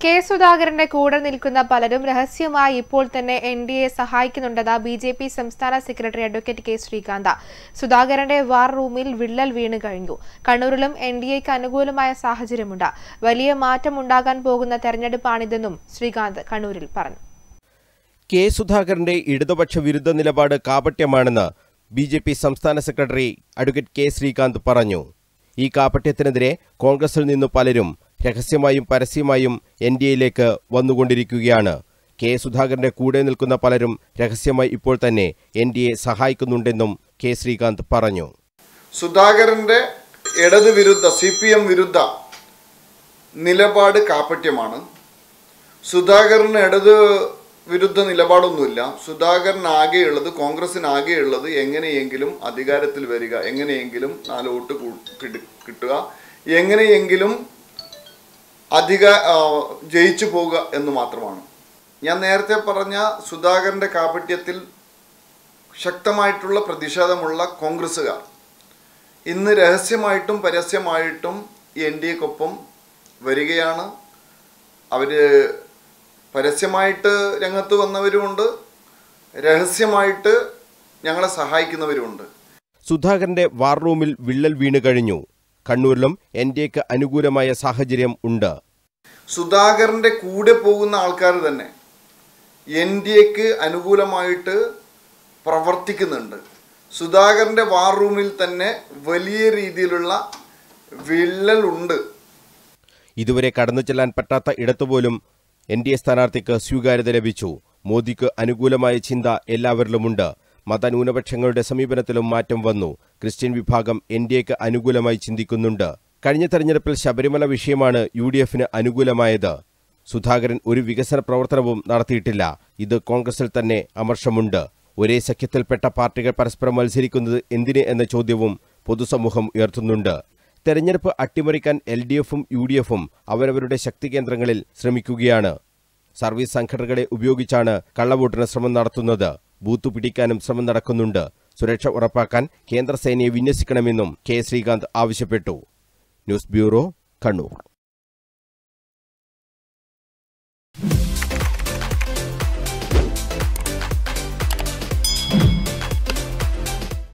K സുധാകരന്റെ കൂടെ നിൽക്കുന്ന പലരും രഹസ്യമായി ഇപ്പോൾ തന്നെ എൻഡിഎയെ സഹായിക്കുന്നുണ്ടെന്ന് ബിജെപി സംസ്ഥാന സെക്രട്ടറി അഡ്വക്കേറ്റ് കെ ശ്രീകാന്ത്. സുധാകരന്റെ വാർ റൂമിൽ വിള്ളൽ വീണ് കഴിഞ്ഞു. കണ്ണൂരിലും എൻഡിഎക്ക് അനുകൂലമായ സാഹചര്യമുണ്ട്. വലിയ മാറ്റമുണ്ടാകാൻ പോകുന്ന തെരഞ്ഞെടുപ്പാണിതെന്നും ശ്രീകാന്ത് കണ്ണൂരിൽ പറഞ്ഞു. കെ സുധാകരന്റെ ഇടതുപക്ഷ വിരുദ്ധ നിലപാട് കാപട്യമാണെന്ന് ബിജെപി സംസ്ഥാന സെക്രട്ടറി അഡ്വക്കേറ്റ് കെ ശ്രീകാന്ത് പറഞ്ഞു. ഈ കാപട്യത്തിനെതിരെ കോൺഗ്രസിൽ നിന്ന് പലരും രഹസ്യമായും പരസ്യമായും എൻഡിഎയിലേക്ക് വന്നുകൊണ്ടിരിക്കുകയാണ്. കെ സുധാകരന്റെ കൂടെ നിൽക്കുന്ന പലരും രഹസ്യമായി ഇപ്പോൾ തന്നെ എൻഡിഎ സഹായിക്കുന്നുണ്ടെന്നും കെ ശ്രീകാന്ത് പറഞ്ഞു. സുധാകരന്റെ ഇടത് വിരുദ്ധ CPM വിരുദ്ധ നിലപാട് കാപട്യമാണ്. സുധാകരന് ഇടത് വിരുദ്ധ നിലപാടൊന്നുമില്ല. സുധാകരനാകെയുള്ളത്, കോൺഗ്രസിനാകെയുള്ളത് എങ്ങനെയെങ്കിലും അധികാരത്തിൽ വരിക, എങ്ങനെയെങ്കിലും 4 വോട്ട് കിട്ടുക, എങ്ങനെയെങ്കിലും ജയിച്ചു പോവുക എന്ന് മാത്രമാണ്. ഞാൻ നേരത്തെ പറഞ്ഞ സുധാകരന്റെ കാപട്യത്തിൽ ശക്തമായിട്ടുള്ള പ്രതിഷേധമുള്ള കോൺഗ്രസ്സുകാർ ഇന്ന് രഹസ്യമായിട്ടും പരസ്യമായിട്ടും എൻഡിഎക്കൊപ്പം വരികയാണ്. അവര് പരസ്യമായിട്ട് രംഗത്ത് വന്നവരുമുണ്ട്, രഹസ്യമായിട്ട് ഞങ്ങളെ സഹായിക്കുന്നവരുമുണ്ട്. സുധാകരന്റെ വാർ റൂമിൽ വിള്ളൽ വീണ് കഴിഞ്ഞു. കണ്ണൂരിലും എൻഡിഎക്ക് അനുകൂലമായ സാഹചര്യം ഉണ്ട്. സുധാകരന്റെ കൂടെ പോകുന്ന ആൾക്കാർ തന്നെ എൻഡിഎക്ക് അനുകൂലമായിട്ട് പ്രവർത്തിക്കുന്നുണ്ട്. സുധാകരന്റെ വാർ റൂമിൽ തന്നെ വലിയ രീതിയിലുള്ള വിള്ളലുണ്ട്. ഇതുവരെ കടന്നു ചെല്ലാൻ പറ്റാത്ത ഇടത്തുപോലും എൻഡിഎ സ്ഥാനാർത്ഥിക്ക് സ്വീകാര്യത ലഭിച്ചു. മോദിക്ക് അനുകൂലമായ ചിന്ത എല്ലാവരിലുമുണ്ട്. മതന്യൂനപക്ഷങ്ങളുടെ സമീപനത്തിലും മാറ്റം വന്നു. ക്രിസ്ത്യൻ വിഭാഗം എൻഡിഎക്ക് അനുകൂലമായി ചിന്തിക്കുന്നുണ്ട്. കഴിഞ്ഞ തെരഞ്ഞെടുപ്പിൽ ശബരിമല വിഷയമാണ് UDFന് അനുകൂലമായത്. സുധാകരൻ ഒരു വികസന പ്രവർത്തനവും നടത്തിയിട്ടില്ല. ഇത് കോൺഗ്രസിൽ തന്നെ അമർഷമുണ്ട്. ഒരേ സഖ്യത്തിൽപ്പെട്ട പാർട്ടികൾ പരസ്പരം മത്സരിക്കുന്നത് എന്തിന് എന്ന ചോദ്യവും പൊതുസമൂഹം ഉയർത്തുന്നുണ്ട്. തെരഞ്ഞെടുപ്പ് അട്ടിമറിക്കാൻ LDFും UDFും അവരവരുടെ ശക്തി കേന്ദ്രങ്ങളിൽ ശ്രമിക്കുകയാണ്. സർവീസ് സംഘടനകളെ ഉപയോഗിച്ചാണ് കള്ളവോട്ടിന് ശ്രമം നടത്തുന്നത്. ബൂത്ത് പിടിക്കാനും ശ്രമം നടക്കുന്നുണ്ട്. സുരക്ഷ ഉറപ്പാക്കാൻ കേന്ദ്ര സേനയെ വിന്യസിക്കണമെന്നും കെ ശ്രീകാന്ത് ആവശ്യപ്പെട്ടു. News bureau, Kannur.